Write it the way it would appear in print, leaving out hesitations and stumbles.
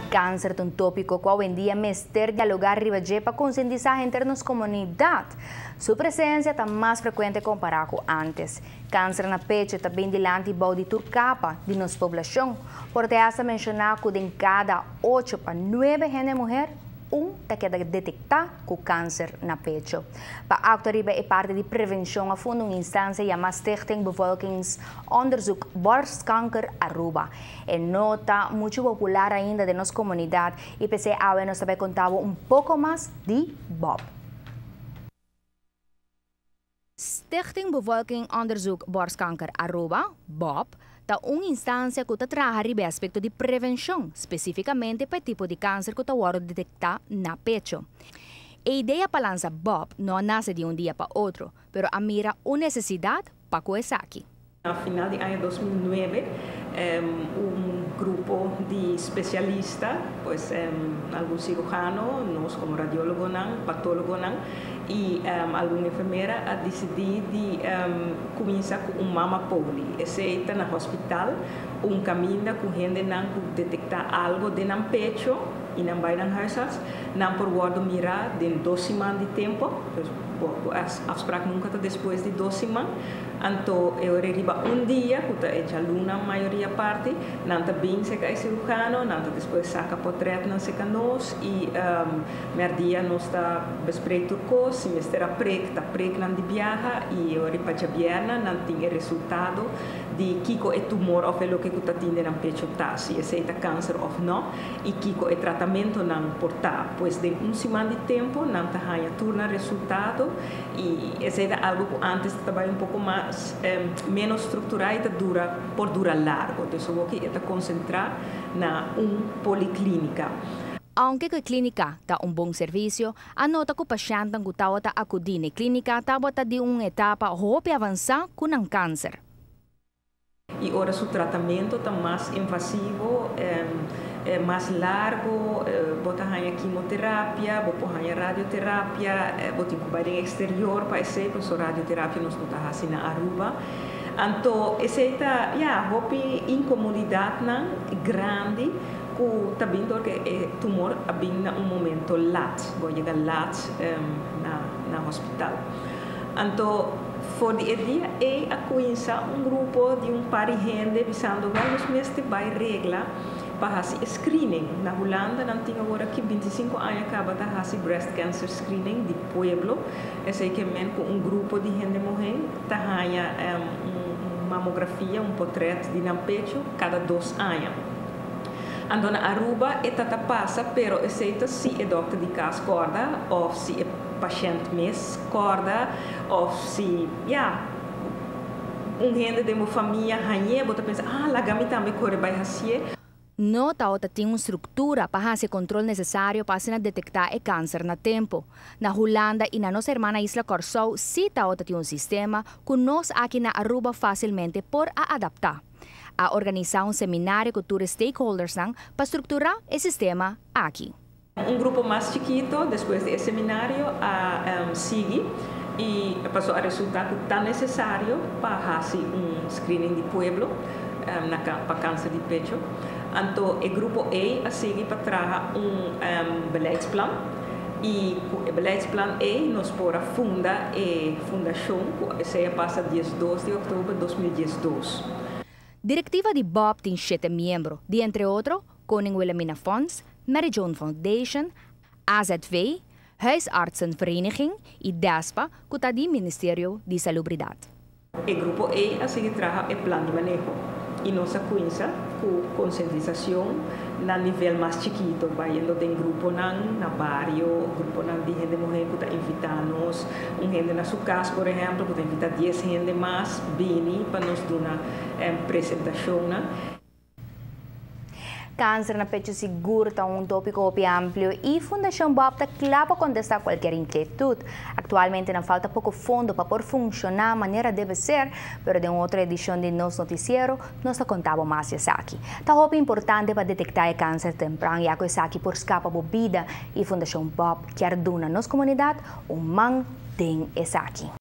Câncer é um tópico que hoje em dia mestre dialogar riba para conscientizar entre nossa comunidade. Sua presença está mais frequente comparado com antes. Câncer na pecho está bem dilante de turcapa de nossa população. Por essa mencionar que de cada 8 para 9 gente mulher, está queda detectar com câncer na pecho. Para a autoridade é parte de prevenção a fundo uma instância chamada Stichting Bevolkingsonderzoek Borstkanker Aruba. É nota muito popular ainda de nossa comunidade e pensei a nós também contar pouco mais de Bob. Stichting Bevolkingsonderzoek Borstkanker Aruba, Bob, é uma instância que trabalha a aspecto de prevenção, especificamente para o tipo de câncer que está detectar na pecho. A ideia para lançar Bob não nasce de um dia para outro, mas a mira uma necessidade para começar aqui. No final do ano 2009, grupo de especialistas, pues, alguns cirujanos, nós como radiólogos, patólogos e alguma enfermeira a decidir de começar com mama poli. Esse está no hospital, caminho com gente que detectar algo de no pecho e não vai nas huisarts, não por guarda mirar de 2 semanas de tempo, as afspraak nunca está depois de 2 semanas. Então, eu arriba dia, que é a luna, a maioria parte, não está bem se é cirurgião, não está depois saca portreto, não se nós, e merdia nós está bespreito turcos, se me está prek não de viaja, e eu arriba a vierna, não tem resultado de kiko é tumor ou o que está tendo no pecho tá, se é câncer ou não, e kiko é tratamento não portar, pois de 1 semana de tempo, não está ganha turna resultado, e esse é algo que antes estava pouco mais menos estruturado e dura largo. Então, aqui está concentrar na policlínica. Aunque a clínica está bom serviço, a nota que o paciente está acudir na clínica está de uma etapa roupa avançar com um câncer. E ora o tratamento está mais invasivo, mais largo, bota a quimioterapia, bota a radioterapia, bota em exterior para esse, porque a radioterapia não está assim na Aruba. Então, esse está, roupa incomodidade grande, que também porque o tumor bem no momento lat, vou chegar lat na hospital. Então, for the dia é a coinça grupo de par de gente visando vários meses vai regla para fazer screening. Na Holanda não tem agora que 25 anos acaba de fazer breast cancer screening de pueblo. Esse é que com grupo de gente morrer tá ganha mamografia, portreto de pecho cada 2 anos. Então na Aruba etata passa, pero esse se é doctor de casa corda ou se é paciente mesmo corda ou se gente de uma família ganha bota pensar lagami também corre vai assim. Nota outra tem uma estrutura para fazer controle necessário para se detectar o câncer na tempo. Na Holanda e na nossa irmã Isla Corsou, se outra tem um sistema que nós aqui na Aruba facilmente por adaptar. A organizar um seminário com todos os stakeholders para estruturar o sistema aqui. Grupo mais chiquito, depois do seminário, sigue e passou a resultado tão necessário para fazer screening de pueblo para câncer de pecho. Então, o grupo A segue para trazer beleidsplan e o beleidsplan A nos pôr funda a fundação que se passa dia 2 de outubro de 2012. Directiva de Bob tem 7 membros, de entre outros, Koning Wilhelmina Fonds, Mary Joan Foundation, AZV, Huisartsenvereniging e DASPA, que está do Ministério de Salubridade. O grupo A segue trabalha o plano de manejo e nossa coinça com conscientização na nível mais chiquito, vai indo de grupo na barrio, grupo de gente morrer que está invitando gente na sua casa, por exemplo, que está invitando 10 gente mais, bem, para nos dar uma apresentação. Câncer na pecho seguro é um tópico amplo e a Fundação Bob está clara para contestar qualquer inquietude. Atualmente não falta pouco fundo para pôr funcionar a maneira deve ser, mas em outra edição de nosso noticiero, nós contamos mais isso aqui. Está roupa importante para detectar o câncer temprano e a coisa aqui por escapa da vida e a Fundação Bob quer dar na nossa comunidade man tem isso aqui.